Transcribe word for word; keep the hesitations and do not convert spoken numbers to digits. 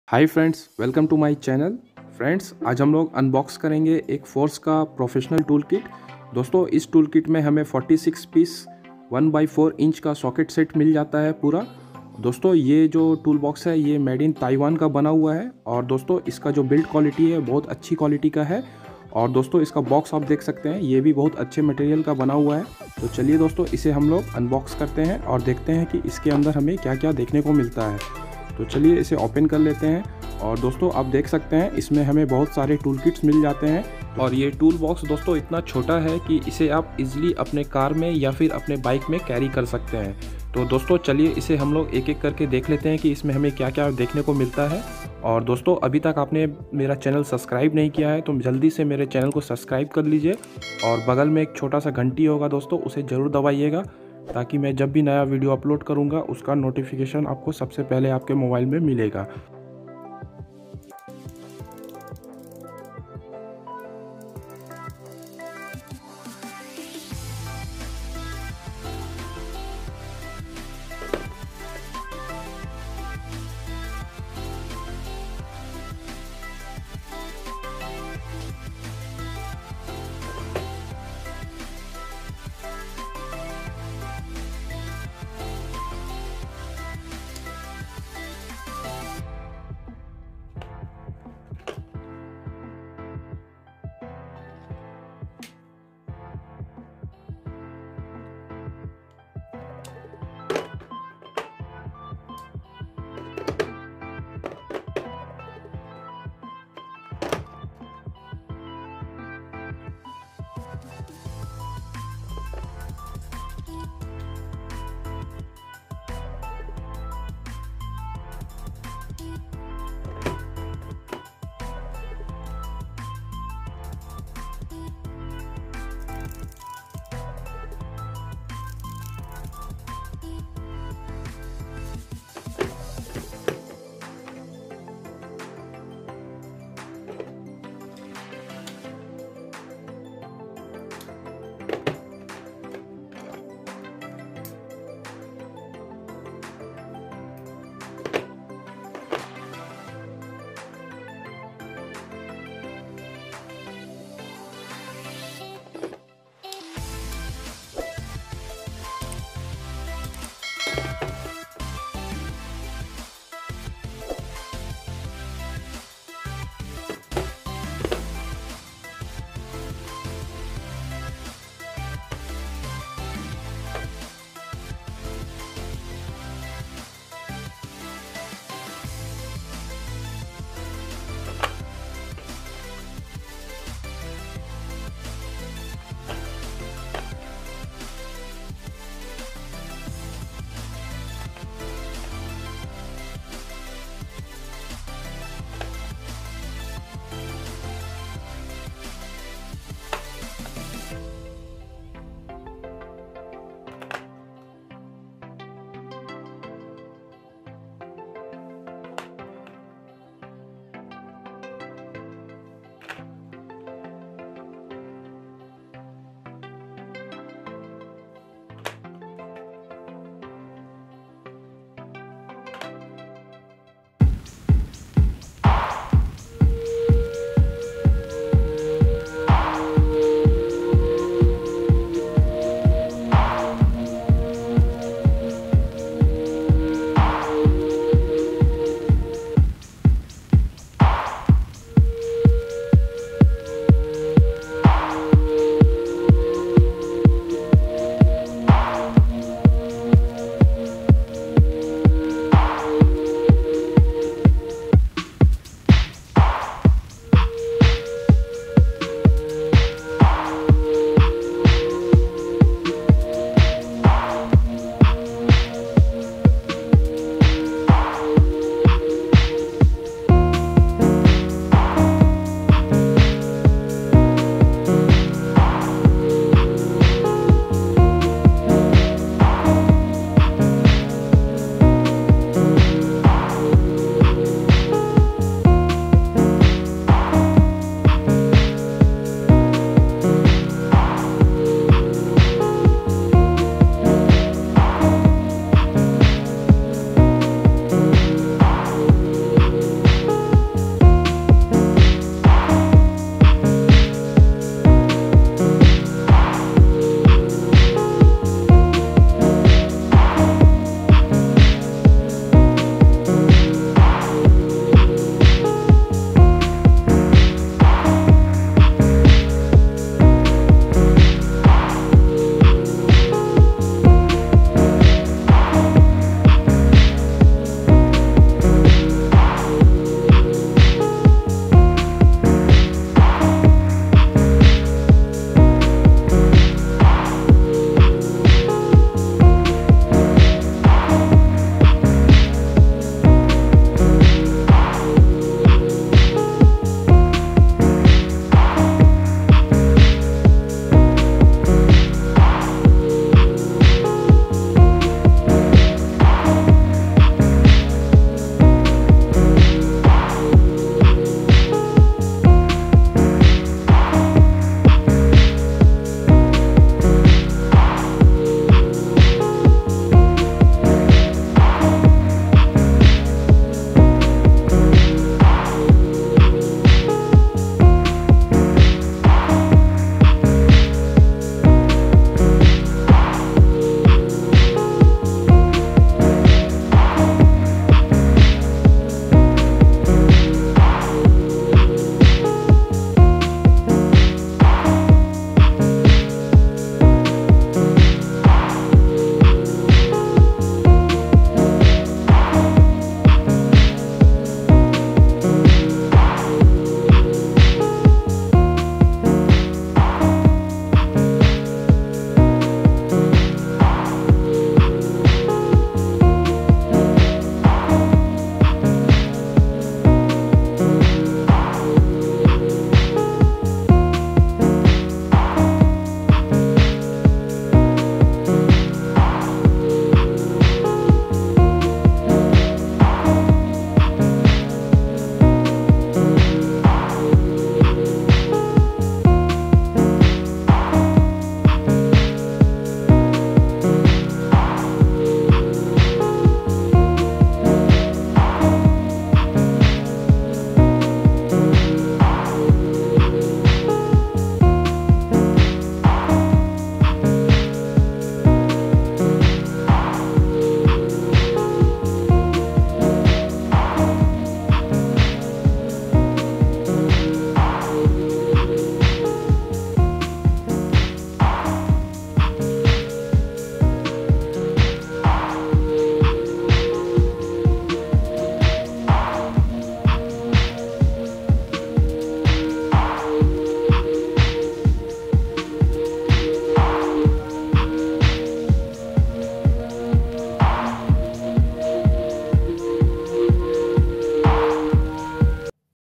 Hi friends, welcome to my channel. Friends, आज हम लोग अनबॉक्स करेंगे एक फोर्स का प्रोफेशनल टूल किट। दोस्तों, इस टूल किट में हमें छियालीस piece one by four inch का सॉकेट सेट मिल जाता है पूरा। दोस्तों, ये जो टूल बॉक्स है ये मेड इन ताइवान का बना हुआ है और दोस्तों इसका जो बिल्ड क्वालिटी है बहुत अच्छी क्वालिटी का है। और दोस्तों इसका बॉक्स आप देख सकते हैं, ये भी बहुत अच्छे मटेरियल का बना हुआ है। तो चलिए दोस्तों, इसे हम लोग अनबॉक्स करते हैं और देखते हैं कि इसके अंदर हमें क्या क्या देखने को मिलता है। तो चलिए इसे ओपन कर लेते हैं। और दोस्तों आप देख सकते हैं इसमें हमें बहुत सारे टूल किट्स मिल जाते हैं। और ये टूल बॉक्स दोस्तों इतना छोटा है कि इसे आप इजीली अपने कार में या फिर अपने बाइक में कैरी कर सकते हैं। तो दोस्तों चलिए इसे हम लोग एक एक करके देख लेते हैं कि इसमें हमें क्या क्या देखने को मिलता है। और दोस्तों अभी तक आपने मेरा चैनल सब्सक्राइब नहीं किया है तो जल्दी से मेरे चैनल को सब्सक्राइब कर लीजिए और बगल में एक छोटा सा घंटी होगा दोस्तों, उसे ज़रूर दबाइएगा ताकि मैं जब भी नया वीडियो अपलोड करूंगा उसका नोटिफिकेशन आपको सबसे पहले आपके मोबाइल में मिलेगा।